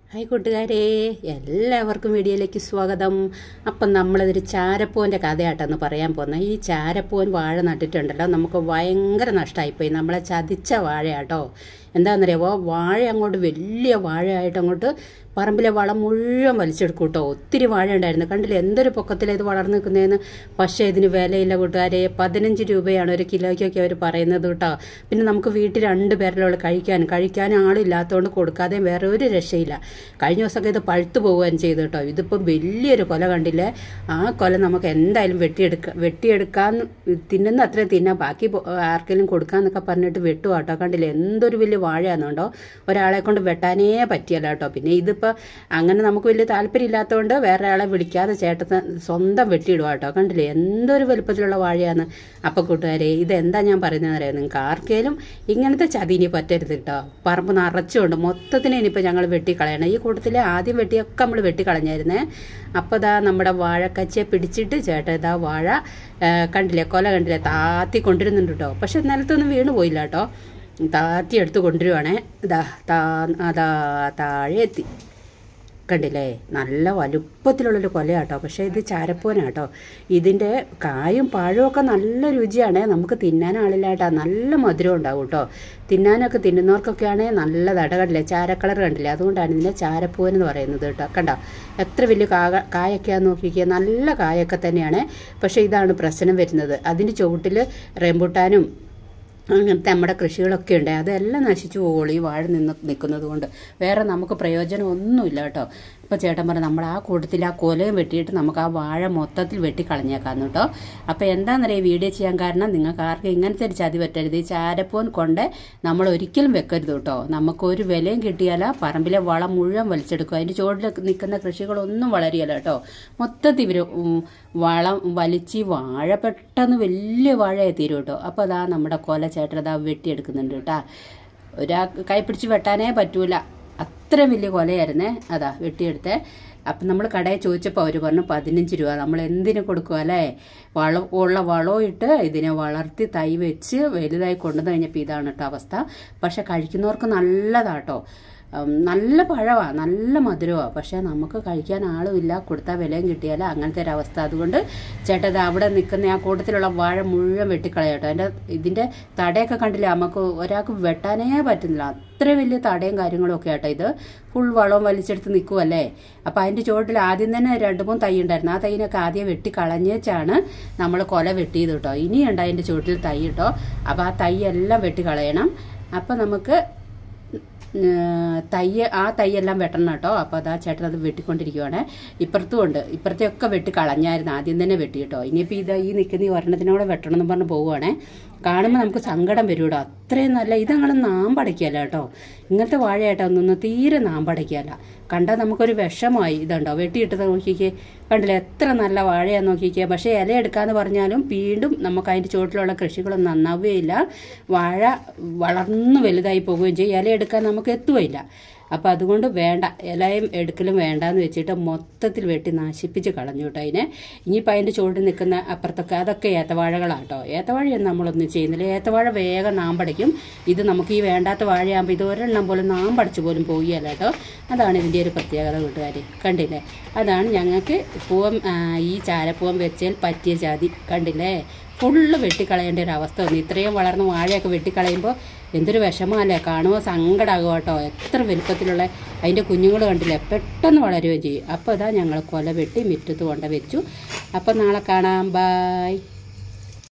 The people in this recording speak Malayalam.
ഹായ് കൂട്ടുകാരെ, എല്ലാവർക്കും വീഡിയോയിലേക്ക് സ്വാഗതം. അപ്പം നമ്മളിതൊരു ചാരപ്പൂവിൻ്റെ കഥയായിട്ടെന്ന് പറയാൻ പോകുന്നത്. ഈ ചാരപ്പൂവൻ വാഴ നട്ടിട്ടുണ്ടല്ലോ, നമുക്ക് ഭയങ്കര നഷ്ടമായിപ്പോയി. നമ്മളെ ചതിച്ച വാഴയാട്ടോ. എന്താണെന്നറിയാമോ, വാഴ അങ്ങോട്ട് വലിയ വാഴയായിട്ട് അങ്ങോട്ട് പറമ്പിലെ വളം മുഴുവൻ വലിച്ചെടുക്കും കേട്ടോ. ഒത്തിരി വാഴ ഉണ്ടായിരുന്നു, കണ്ടില്ല എന്തൊരു പൊക്കത്തിലാണ് ഇത് വളർന്നു നിൽക്കുന്നതെന്ന്. പക്ഷേ ഇതിന് വിലയില്ല കൂട്ടുകാരെ. 15 രൂപയാണ് ഒരു കിലോയ്ക്കൊക്കെ അവർ പറയുന്നത് കേട്ടോ. പിന്നെ നമുക്ക് വീട്ടിൽ 2 പേരിലുള്ള കഴിക്കാൻ ആളില്ലാത്തതുകൊണ്ട് കൊടുക്കാതെ വേറെ ഒരു രക്ഷയില്ല. കഴിഞ്ഞ ദിവസമൊക്കെ ഇത് പഴുത്തു പോവുകയും ചെയ്തു കേട്ടോ. ഇതിപ്പം വലിയൊരു കൊല കണ്ടില്ലേ. ആ കൊല നമുക്ക് എന്തായാലും വെട്ടിയെടുക്കാൻ തിന്നുന്ന അത്രയും തിന്നാം, ബാക്കി ആർക്കെങ്കിലും കൊടുക്കാന്നൊക്കെ പറഞ്ഞിട്ട് വെട്ടുക കേട്ടോ. കണ്ടില്ലേ എന്തൊരു വലിയ വാഴയാണെന്നുണ്ടോ. ഒരാളെ കൊണ്ട് വെട്ടാനേ പറ്റിയല്ല കേട്ടോ. പിന്നെ ഇതിപ്പോൾ അങ്ങനെ നമുക്ക് വലിയ താല്പര്യം ഇല്ലാത്തതുകൊണ്ട് വേറെ ആളെ വിളിക്കാതെ ചേട്ടൻ സ്വന്തം വെട്ടിയിടുക കേട്ടോ. കണ്ടില്ലേ എന്തൊരു വലുപ്പത്തിലുള്ള വാഴയാണ്. അപ്പം കൂട്ടുകാരെ, ഇതെന്താ ഞാൻ പറയുന്നതെന്ന് അറിയാം, നിങ്ങൾക്ക് ആർക്കെങ്കിലും ഇങ്ങനത്തെ ചതിനി പറ്റരുത് കേട്ടോ. പറമ്പ് നിറച്ചുകൊണ്ട് മൊത്തത്തിന് ഇനിയിപ്പോൾ ഞങ്ങൾ വെട്ടിക്കളയണം. ഈ കൂട്ടത്തിൽ ആദ്യം വെട്ടിയൊക്കെ നമ്മൾ വെട്ടിക്കളഞ്ഞായിരുന്നേ. അപ്പോൾ ഇതാ നമ്മുടെ വാഴക്കച്ചയെ പിടിച്ചിട്ട് ചേട്ടൻ ഇതാ വാഴ കണ്ടില്ലേ, കൊല കണ്ടില്ലേ, താത്തി കൊണ്ടിരുന്നുണ്ട് കേട്ടോ. പക്ഷെ നിലത്തൊന്നും വീണ് പോയില്ല കേട്ടോ. താത്തി എടുത്ത് കൊണ്ടുവരുവാണേ. അതാ താഴെ എത്തി, കണ്ടില്ലേ നല്ല വലുപ്പത്തിലുള്ളൊരു കൊലയാട്ടോ. പക്ഷേ ഇത് ചാരപ്പൂവനാട്ടോ. ഇതിൻ്റെ കായും പഴവും ഒക്കെ നല്ല രുചിയാണേ. നമുക്ക് തിന്നാൻ ആളില്ല കേട്ടോ. നല്ല മധുരം ഉണ്ടാവും കേട്ടോ. തിന്നാനൊക്കെ തിന്നുന്നവർക്കൊക്കെയാണ് നല്ലതാട്ടോ. കണ്ടില്ലേ ചാരക്കളർ കണ്ടില്ലേ, അതുകൊണ്ടാണ് ഇതിനെ ചാരപ്പൂവൻ എന്ന് പറയുന്നത് കേട്ടോ. കണ്ടോ എത്ര വലിയ കായൊക്കെയാന്ന് നോക്കിക്കുക, നല്ല കായൊക്കെ തന്നെയാണ്. പക്ഷേ ഇതാണ് പ്രശ്നം വരുന്നത്, അതിൻ്റെ ചുവട്ടിൽ റംബൂട്ടാനും അങ്ങനത്തെ നമ്മുടെ കൃഷികളൊക്കെ ഉണ്ട്, അതെല്ലാം നശിച്ചു പോകുള്ളൂ ഈ വാഴ നിൽക്കുന്നത് കൊണ്ട്. വേറെ നമുക്ക് പ്രയോജനം ഒന്നുമില്ല കേട്ടോ. ഇപ്പോൾ ചേട്ടൻ പറഞ്ഞു നമ്മൾ ആ കൂട്ടത്തിൽ ആ കൊലയും വെട്ടിയിട്ട് നമുക്ക് ആ വാഴ മൊത്തത്തിൽ വെട്ടിക്കളഞ്ഞേക്കാന്ന് കേട്ടോ. അപ്പോൾ എന്താണെന്നറിയാം വീഡിയോ ചെയ്യാൻ കാരണം, നിങ്ങൾക്ക് ആർക്കും ഇങ്ങനത്തെ ഒരു ചതി പറ്റരുത്. ഈ ചാരപ്പൂവൻ കൊണ്ട് നമ്മൾ ഒരിക്കലും വെക്കരുത് കേട്ടോ. നമുക്കൊരു വിലയും കിട്ടിയാല പറമ്പിലെ വളം മുഴുവൻ വലിച്ചെടുക്കും. അതിൻ്റെ ചുവട്ടിൽ നിൽക്കുന്ന കൃഷികളൊന്നും വളരിയല്ല കേട്ടോ. മൊത്തത്തിൽ ഇവർ വളം വലിച്ച് വാഴ പെട്ടെന്ന് വലിയ വാഴയായി തീരും കേട്ടോ. അപ്പോൾ അതാ നമ്മുടെ കൊല ചേട്ടൻ അതാ വെട്ടിയെടുക്കുന്നുണ്ട് കേട്ടോ. കൈ പിടിച്ച് വെട്ടാനേ പറ്റൂല, അത്രയും വലിയ കൊലയായിരുന്നേ. അതാ വെട്ടിയെടുത്തേ. അപ്പം നമ്മൾ കടയിൽ ചോദിച്ചപ്പോൾ അവർ പറഞ്ഞു 15 രൂപ. നമ്മൾ എന്തിനു കൊടുക്കുക അല്ലേ. വളവും ഇട്ട് ഇതിനെ വളർത്തി തൈ വെച്ച് വലുതായി കൊണ്ടുവന്ന് കഴിഞ്ഞപ്പോൾ ഇതാണ് കേട്ടോ അവസ്ഥ. പക്ഷെ കഴിക്കുന്നവർക്ക് നല്ലതാട്ടോ. നല്ല പഴമാണ്, നല്ല മധുരമാണ്. പക്ഷേ നമുക്ക് കഴിക്കാൻ ആളുമില്ല, കൊടുത്താൽ വിലയും കിട്ടിയാൽ അങ്ങനത്തെ ഒരു അവസ്ഥ. അതുകൊണ്ട് ചേട്ടൻ അവിടെ നിൽക്കുന്ന ആ കൂട്ടത്തിലുള്ള വാഴ മുഴുവൻ വെട്ടിക്കളയട്ടോ. ഇതിൻ്റെ തടയൊക്കെ കണ്ടില്ല, നമുക്ക് ഒരാൾക്ക് വെട്ടാനേ പറ്റുന്നില്ല, അത്ര വലിയ തടയും കാര്യങ്ങളും ഒക്കെ ആട്ടോ. ഇത് ഫുൾ വളവും വലിച്ചെടുത്ത് നിൽക്കുമല്ലേ. അപ്പോൾ അതിൻ്റെ ചുവട്ടിൽ ആദ്യം തന്നെ 2-3 തൈ ഉണ്ടായിരുന്നു. ആ തൈനൊക്കെ ആദ്യം വെട്ടിക്കളഞ്ഞേച്ചാണ് നമ്മൾ കൊല വെട്ടിയത് കേട്ടോ. ഇനിയുണ്ട് അതിൻ്റെ ചുവട്ടിൽ തൈ കേട്ടോ. അപ്പോൾ ആ തൈ എല്ലാം വെട്ടിക്കളയണം. അപ്പോൾ നമുക്ക് ആ തൈയെല്ലാം വെട്ടണം കേട്ടോ. അപ്പോൾ അതാ ചേട്ടൻ അത് വെട്ടിക്കൊണ്ടിരിക്കുവാണ്. ഇപ്പുറത്തും ഉണ്ട്, ഇപ്പുറത്തെയൊക്കെ വെട്ടിക്കളഞ്ഞായിരുന്നു ആദ്യം തന്നെ വെട്ടി കേട്ടോ. ഇനിയിപ്പോൾ ഈ നിൽക്കുന്ന ഈ ഒരെണ്ണത്തിനോടെ വെട്ടണം എന്ന് പറഞ്ഞ് പോവുകയാണേ. കാണുമ്പോൾ നമുക്ക് സങ്കടം വരും കേട്ടോ. അത്രയും നല്ല ഇതങ്ങൾ നാമ്പടയ്ക്കല്ല കേട്ടോ. ഇങ്ങനത്തെ വാഴയായിട്ടോ ഒന്നും തീരെ നാമ്പടയ്ക്കല്ല. കണ്ടാൽ നമുക്കൊരു വിഷമായി. ഇതുണ്ടോ വെട്ടിയിട്ടത് നോക്കിക്കേ, കണ്ടില്ലേ എത്ര നല്ല വാഴയാന്ന് നോക്കിക്കേ. പക്ഷേ ഇല എടുക്കാന്ന് പറഞ്ഞാലും വീണ്ടും നമുക്ക് അതിൻ്റെ ചുവട്ടിലുള്ള കൃഷികളൊന്നും നന്നാവുകയില്ല. വാഴ വളർന്നു വലുതായി പോവുകയും ചെയ്യും, ഇല എടുക്കാൻ നമുക്ക് എത്തുകയില്ല. അപ്പോൾ അതുകൊണ്ട് വേണ്ട, ഇലയും എടുക്കലും വേണ്ടാന്ന് വെച്ചിട്ട് മൊത്തത്തിൽ വെട്ടി നശിപ്പിച്ച് കളഞ്ഞു കേട്ടോ അതിനെ. ഇനിയിപ്പോൾ അതിൻ്റെ ചുവട്ടിൽ നിൽക്കുന്ന അപ്പുറത്തൊക്കെ അതൊക്കെ ഏത്തവാഴകളാട്ടോ. ഏത്തവാഴയൊന്നും നമ്മളൊന്നും ചെയ്യുന്നില്ല. ഏത്തവാഴ വേഗം നാമ്പടയ്ക്കും. ഇത് നമുക്ക് ഈ വേണ്ടാത്ത വാഴയാകുമ്പോൾ ഇത് ഒരെണ്ണം പോലും നാമ്പടച്ച് പോലും പോവുകയല്ല കേട്ടോ. അതാണ് ഇതിൻ്റെ ഒരു പ്രത്യേകത കൂട്ടുകാർ. കണ്ടില്ലേ, അതാണ് ഞങ്ങൾക്ക് ഈ ചാരപ്പൂവൻ വെച്ചാൽ പറ്റിയ ജാതി. കണ്ടില്ലേ ഫുള്ള് വെട്ടിക്കളയേണ്ട ഒരു അവസ്ഥ വന്നു. ഇത്രയും വളർന്ന വാഴയൊക്കെ വെട്ടിക്കളയുമ്പോൾ എന്തൊരു വിഷമമല്ലേ, കാണുമ്പോൾ സങ്കടമാകും കേട്ടോ. എത്ര വലുപ്പത്തിലുള്ള അതിൻ്റെ കുഞ്ഞുങ്ങൾ കണ്ടില്ലേ പെട്ടെന്ന് വളരുകയും ചെയ്യും. അപ്പോൾ ഇതാ ഞങ്ങൾ കൊല വെട്ടി മുറ്റത്ത് കൊണ്ട് വെച്ചു. അപ്പം നാളെ കാണാം, ബായ്.